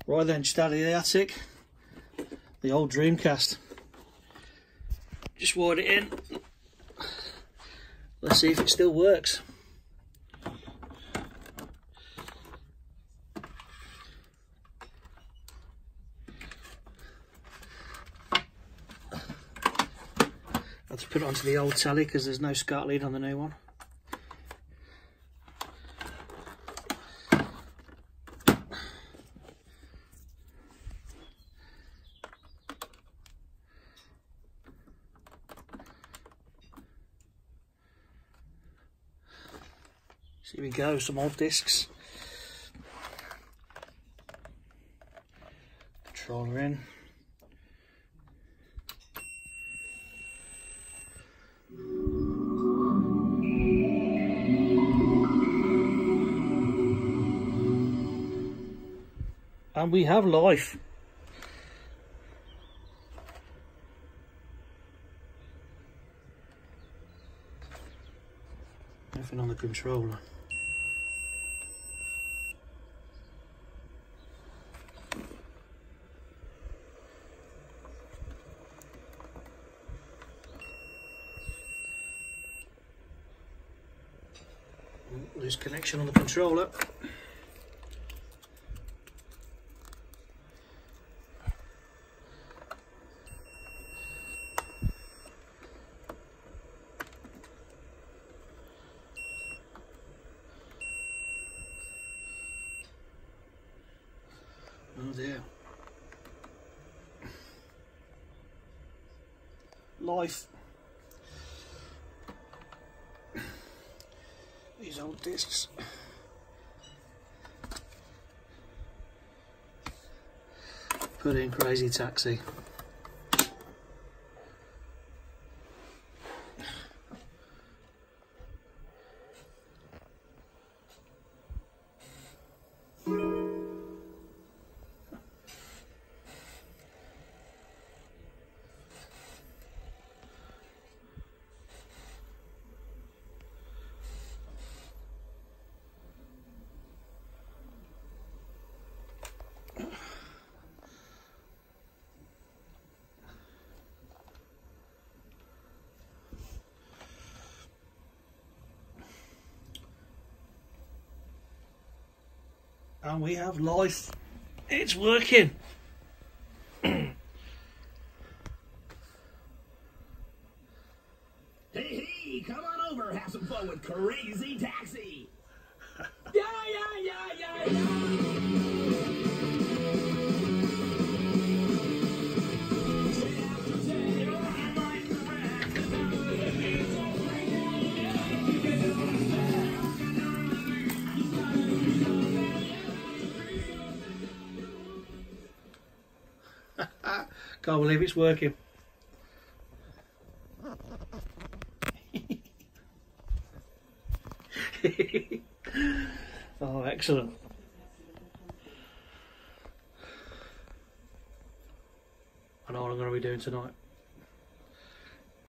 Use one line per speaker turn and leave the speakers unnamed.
Right then, just out of the attic, the old Dreamcast. Just wired it in. Let's see if it still works. I have to put it onto the old telly because there's no SCART lead on the new one. So here we go, some old discs. Controller in. And we have life. Nothing on the controller. Lose connection on the controller. Oh dear. Life. These old discs. Put in Crazy Taxi. And we have life. It's working.
Hey, come on over, have some fun with Crazy Taxi. Yeah.
Can't believe it's working. Oh, excellent. I know what I'm going to be doing tonight.